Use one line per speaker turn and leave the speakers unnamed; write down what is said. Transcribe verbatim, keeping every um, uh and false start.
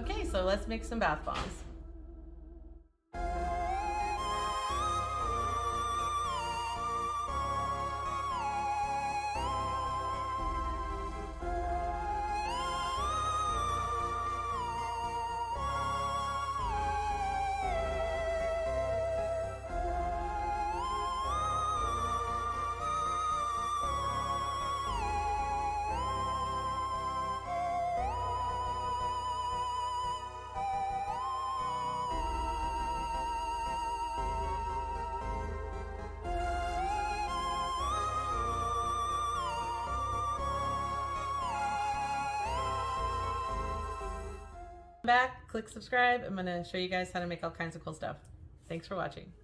Okay, so let's make some bath bombs. Back, click subscribe. I'm going to show you guys how to make all kinds of cool stuff. Thanks for watching.